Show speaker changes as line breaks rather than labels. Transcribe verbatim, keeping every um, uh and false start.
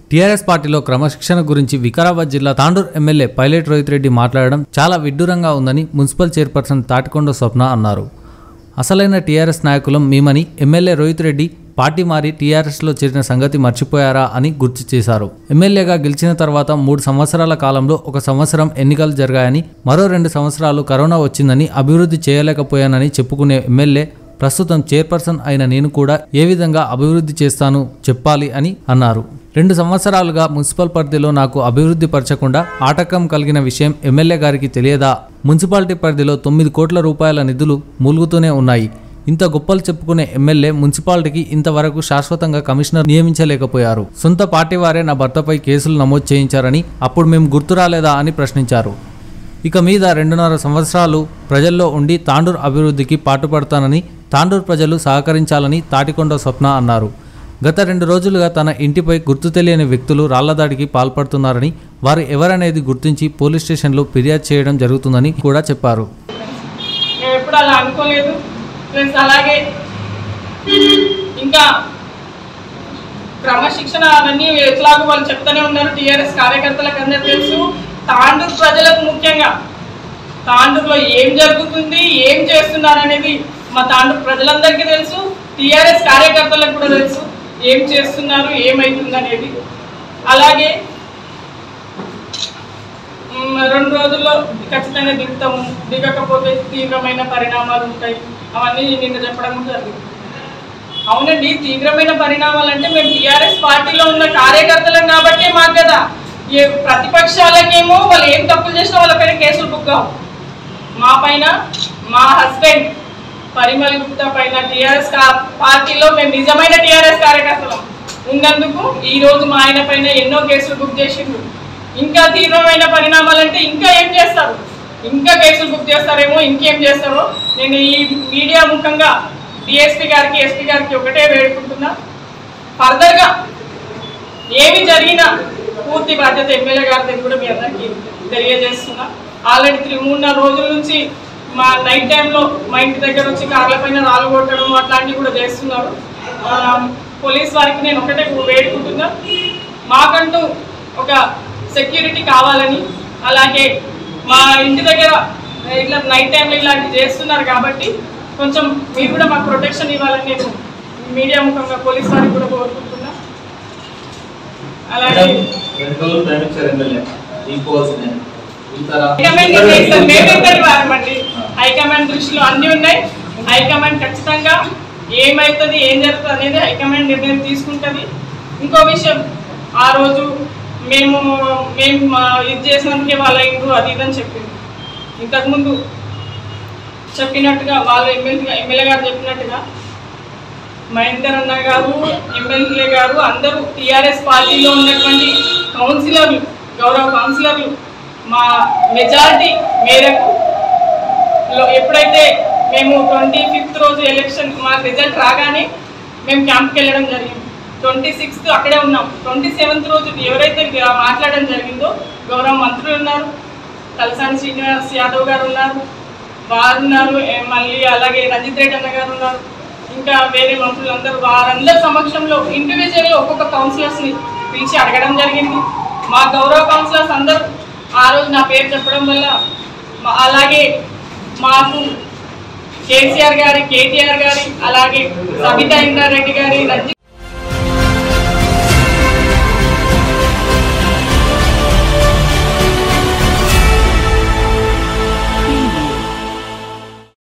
TRS పార్టీలో క్రమశిక్షణ గురించి వికారాబాద్ జిల్లా తాండూర్ ఎమ్మెల్యే పైలట్ రోహిత్ రెడ్డి మాట్లాడడం చాలా విడ్డూరంగా ఉందని మున్సిపల్ చైర్పర్సన్ తాటికొండ స్వప్న అన్నారు. అసలైన టీఆర్ఎస్ నాయకులం మేమని ఎమ్మెల్యే రోహిత్ రెడ్డి పార్టీ మారి టీఆర్ఎస్లో చేరిన సంగతి మర్చిపోయారా అని గుర్తు చేశారు. ఎమ్మెల్యేగా గెలిచిన తర్వాత మూడు సంవత్సరాల కాలంలో ఒక సంవత్సరం ఎన్నికలు జరిగాయని, మరో రెండు సంవత్సరాలు కరోనా వచ్చిందని అభివృద్ధి చేయలేకపోయానని చెప్పుకునే ఎమ్మెల్యే ప్రస్తుతం చైర్పర్సన్ అయిన నేను కూడా ఏ విధంగా అభివృద్ధి చేస్తాను చెప్పాలి అని అన్నారు. రెండు సంవత్సరాలుగా మున్సిపల్ పరిధిలో నాకు అభివృద్ధి పరచకుండా ఆటంకం కలిగిన విషయం ఎమ్మెల్యే గారికి తెలియదా? మున్సిపాలిటీ పరిధిలో తొమ్మిది కోట్ల రూపాయల నిధులు మూలుగుతూనే ఉన్నాయి. ఇంత గొప్పలు చెప్పుకునే ఎమ్మెల్యే మున్సిపాలిటీకి ఇంతవరకు శాశ్వతంగా కమిషనర్ నియమించలేకపోయారు. సొంత పార్టీ వారే నా భర్తపై కేసులు నమోదు చేయించారని అప్పుడు మేము గుర్తు రాలేదా అని ప్రశ్నించారు. ఇక మీద రెండున్నర సంవత్సరాలు ప్రజల్లో ఉండి తాండూర్ అభివృద్ధికి పాటుపడతానని, తాండూర్ ప్రజలు సహకరించాలని తాటికొండ స్వప్న అన్నారు. గత రెండు రోజులుగా తన ఇంటిపై గుర్తు తెలియని వ్యక్తులు రాళ్లదాడికి పాల్పడుతున్నారని, వారు ఎవరనేది గుర్తించి పోలీస్ స్టేషన్లో ఫిర్యాదు చేయడం జరుగుతుందని కూడా చెప్పారు.
ఎప్పుడు అలా అనుకోలేదు. ప్లస్ అలాగే ఇంకా క్రమశిక్షణ అవన్నీ ఎట్లాగో వాళ్ళు చెప్తూనే ఉన్నారు. టీఆర్ఎస్ కార్యకర్తలకు అందరూ తెలుసు, తాండూరు ప్రజలకు ముఖ్యంగా తాండూరులో ఏం జరుగుతుంది, ఏం చేస్తున్నారు అనేది మా తాండూరు ప్రజలందరికీ తెలుసు. టీఆర్ఎస్ కార్యకర్తలకు కూడా తెలుసు ఏం చేస్తున్నారు, ఏమైతుంది అనేది. అలాగే రెండు రోజుల్లో ఖచ్చితంగా దిగుతాము, దిగకపోతే తీవ్రమైన పరిణామాలు ఉంటాయి. అవన్నీ నిన్న చెప్పడం జరిగింది. అవునండి, తీవ్రమైన పరిణామాలు అంటే మేము టీఆర్ఎస్ పార్టీలో ఉన్న కార్యకర్తలం కాబట్టి మాకు కదా. ఏ ప్రతిపక్షాలకేమో వాళ్ళు ఏం తప్పులు చేసినా వాళ్ళ పైన కేసులు బుక్ కావు. మా పైన, మా హస్బెండ్ పరిమళ గుప్తా పైన టీఆర్ఎస్ పార్టీలో మేము నిజమైన టీఆర్ఎస్ కార్యకర్తలం ఉన్నందుకు ఈరోజు మా ఆయన పైన ఎన్నో కేసులు బుక్ చేసిండ్రు. ఇంకా తీవ్రమైన పరిణామాలు అంటే ఇంకా ఏం చేస్తారు, ఇంకా కేసులు బుక్ చేస్తారేమో, ఇంకేం చేస్తారో. నేను ఈ మీడియా ముఖంగా డిఎస్పీ గారికి, ఎస్పీ గారికి ఒకటే వేడుకుంటున్నా, ఫర్దర్గా ఏమి జరిగినా పూర్తి బాధ్యత ఎమ్మెల్యే గారి కూడా మీ అందరికీ తెలియజేస్తున్నా. ఆల్రెడీ త్రీ మూడు నాలుగు రోజుల నుంచి మా నైట్ టైంలో మా ఇంటి దగ్గర వచ్చి కార్ల పైన రాళ్ళు కొట్టడం అట్లాంటివి కూడా చేస్తున్నారు. పోలీస్ వారికి నేను ఒకటే వేడుకుంటున్నా, మాకంటూ ఒక సెక్యూరిటీ కావాలని, అలాగే మా ఇంటి దగ్గర ఇట్లా నైట్ టైంలో ఇలాంటివి చేస్తున్నారు కాబట్టి కొంచెం మీరు కూడా మాకు ప్రొటెక్షన్ ఇవ్వాలని నేను మీడియా ముఖంగా పోలీస్ వారికి కూడా కోరుకుంటున్నా. అలాగే హైకమాండ్ దృష్టిలో అన్నీ ఉన్నాయి. హైకమాండ్ ఖచ్చితంగా ఏమవుతుంది, ఏం జరుగుతుంది అనేది హైకమాండ్ నిర్ణయం తీసుకుంటుంది. ఇంకో విషయం, ఆ రోజు మేము మేము ఇది చేసినందుకే వాళ్ళ ఇండ్రు అది ఇదని చెప్పింది. ఇంతకుముందు చెప్పినట్టుగా వాళ్ళ ఎమ్మెల్యే ఎమ్మెల్యే గారు చెప్పినట్టుగా మహేందర్ అన్న గారు, ఎమ్మెల్యే గారు అందరూ టీఆర్ఎస్ పార్టీలో ఉన్నటువంటి కౌన్సిలర్లు, గౌరవ కౌన్సిలర్లు మా మెజారిటీ మేరకు ఎప్పుడైతే మేము ట్వంటీ ఫిఫ్త్ రోజు ఎలక్షన్ మా రిజల్ట్ రాగానే మేము క్యాంప్కి వెళ్ళడం జరిగింది. ట్వంటీ సిక్స్త్ అక్కడే ఉన్నాం. ట్వంటీ సెవెంత్ రోజు ఎవరైతే మాట్లాడడం జరిగిందో గౌరవ మంత్రులు ఉన్నారు, తలసాని శ్రీనివాస్ యాదవ్ గారు ఉన్నారు, వారు ఉన్నారు, మళ్ళీ అలాగే రంజిత్ రెడ్డి అన్న గారు ఉన్నారు, ఇంకా వేరే మంత్రులు అందరూ, వారందరి సమక్షంలో ఇండివిజువల్గా ఒక్కొక్క కౌన్సిలర్స్ని పిలిచి అడగడం జరిగింది. మా గౌరవ కౌన్సిలర్స్ అందరూ ఆ రోజు నా పేరు చెప్పడం వల్ల, అలాగే మాకు కేసీఆర్ గారి, కేటీఆర్ గారి, అలాగే సబితా ఇంద్రారెడ్డి గారి, రంజిత్